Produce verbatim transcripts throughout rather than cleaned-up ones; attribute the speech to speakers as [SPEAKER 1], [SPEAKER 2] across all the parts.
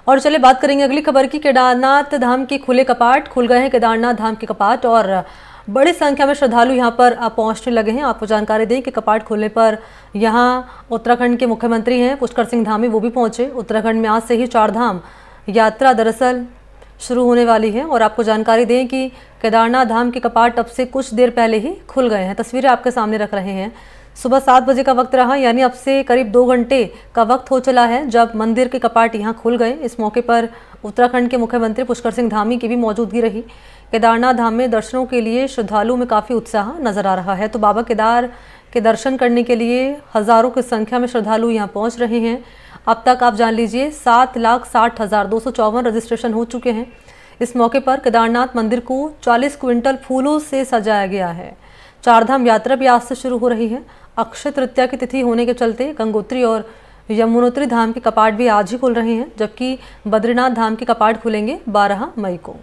[SPEAKER 1] और चलिए बात करेंगे अगली खबर की। केदारनाथ धाम के खुले कपाट, खुल गए हैं केदारनाथ धाम के कपाट और बड़ी संख्या में श्रद्धालु यहां पर पहुंचने लगे हैं। आपको जानकारी दें कि कपाट खुलने पर यहां उत्तराखंड के मुख्यमंत्री हैं पुष्कर सिंह धामी, वो भी पहुंचे। उत्तराखंड में आज से ही चार धाम यात्रा दरअसल शुरू होने वाली है और आपको जानकारी दें कि केदारनाथ धाम के कपाट अब से कुछ देर पहले ही खुल गए हैं। तस्वीरें आपके सामने रख रहे हैं। सुबह सात बजे का वक्त रहा, यानी अब से करीब दो घंटे का वक्त हो चला है जब मंदिर के कपाट यहां खुल गए। इस मौके पर उत्तराखंड के मुख्यमंत्री पुष्कर सिंह धामी की भी मौजूदगी रही। केदारनाथ धाम में दर्शनों के लिए श्रद्धालुओं में काफ़ी उत्साह नजर आ रहा है। तो बाबा केदार के दर्शन करने के लिए हज़ारों की संख्या में श्रद्धालु यहाँ पहुँच रहे हैं। अब तक आप जान लीजिए सात लाख साठ हज़ार दो सौ चौवन रजिस्ट्रेशन हो चुके हैं। इस मौके पर केदारनाथ मंदिर को चालीस क्विंटल फूलों से सजाया गया है। चारधाम यात्रा भी आज से शुरू हो रही है। अक्षय तृतीया की तिथि होने के चलते गंगोत्री और यमुनोत्री धाम के कपाट भी आज ही खुल रहे हैं, जबकि बद्रीनाथ धाम के कपाट खुलेंगे बारह मई को।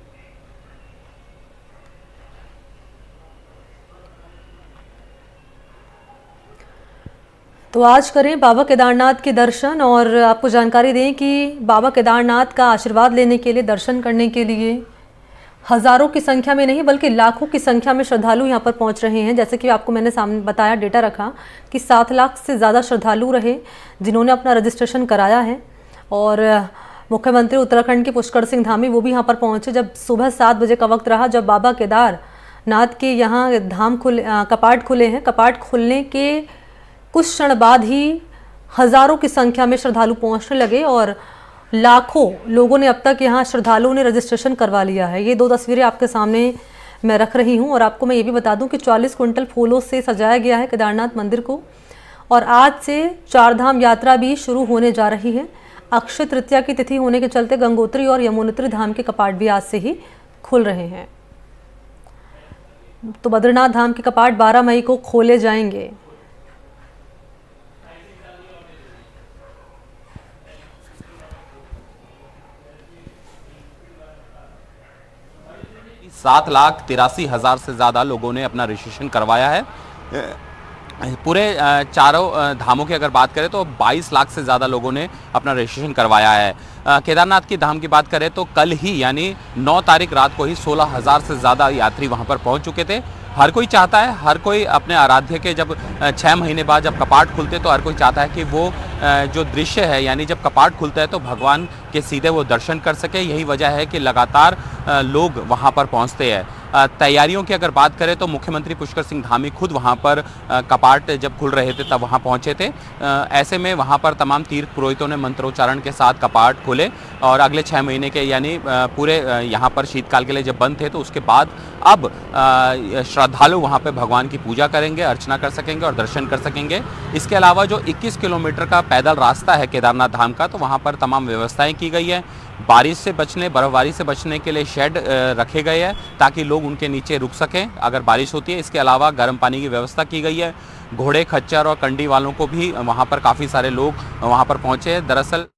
[SPEAKER 1] तो आज करें बाबा केदारनाथ के दर्शन और आपको जानकारी दें कि बाबा केदारनाथ का आशीर्वाद लेने के लिए, दर्शन करने के लिए हज़ारों की संख्या में नहीं बल्कि लाखों की संख्या में श्रद्धालु यहां पर पहुंच रहे हैं। जैसे कि आपको मैंने सामने बताया, डेटा रखा कि सात लाख से ज़्यादा श्रद्धालु रहे जिन्होंने अपना रजिस्ट्रेशन कराया है। और मुख्यमंत्री उत्तराखंड के पुष्कर सिंह धामी वो भी यहाँ पर पहुँचे जब सुबह सात बजे का वक्त रहा, जब बाबा केदारनाथ के यहाँ धाम खुले, कपाट खुले हैं। कपाट खुलने के कुछ क्षण बाद ही हज़ारों की संख्या में श्रद्धालु पहुँचने लगे और लाखों लोगों ने अब तक यहाँ श्रद्धालुओं ने रजिस्ट्रेशन करवा लिया है। ये दो तस्वीरें आपके सामने मैं रख रही हूँ और आपको मैं ये भी बता दूँ कि चालीस क्विंटल फूलों से सजाया गया है केदारनाथ मंदिर को और आज से चारधाम यात्रा भी शुरू होने जा रही है। अक्षय तृतीया की तिथि होने के चलते गंगोत्री और यमुनोत्री धाम के कपाट भी आज से ही खुल रहे हैं। तो बद्रीनाथ धाम के कपाट बारह मई को खोले जाएंगे।
[SPEAKER 2] सात लाख तिरासी हज़ार से ज़्यादा लोगों ने अपना रजिस्ट्रेशन करवाया है। पूरे चारों धामों की अगर बात करें तो बाईस लाख से ज़्यादा लोगों ने अपना रजिस्ट्रेशन करवाया है। केदारनाथ की धाम की बात करें तो कल ही यानी नौ तारीख रात को ही सोलह हज़ार से ज़्यादा यात्री वहां पर पहुंच चुके थे। हर कोई चाहता है, हर कोई अपने आराध्य के जब छः महीने बाद जब कपाट खुलते तो हर कोई चाहता है कि वो जो दृश्य है यानी जब कपाट खुलता है तो भगवान के सीधे वो दर्शन कर सके। यही वजह है कि लगातार लोग वहां पर पहुंचते हैं। तैयारियों की अगर बात करें तो मुख्यमंत्री पुष्कर सिंह धामी खुद वहां पर कपाट जब खुल रहे थे तब वहां पहुंचे थे। ऐसे में वहां पर तमाम तीर्थ पुरोहितों ने मंत्रोच्चारण के साथ कपाट खोले और अगले छः महीने के यानी पूरे यहाँ पर शीतकाल के लिए जब बंद थे तो उसके बाद अब श्रद्धालु वहाँ पे भगवान की पूजा करेंगे, अर्चना कर सकेंगे और दर्शन कर सकेंगे। इसके अलावा जो इक्कीस किलोमीटर का पैदल रास्ता है केदारनाथ धाम का, तो वहाँ पर तमाम व्यवस्थाएं की गई है। बारिश से बचने, बर्फबारी से बचने के लिए शेड रखे गए हैं ताकि लोग उनके नीचे रुक सकें अगर बारिश होती है। इसके अलावा गर्म पानी की व्यवस्था की गई है। घोड़े, खच्चर और कंडी वालों को भी वहाँ पर काफ़ी सारे लोग वहाँ पर पहुँचे हैं। दरअसल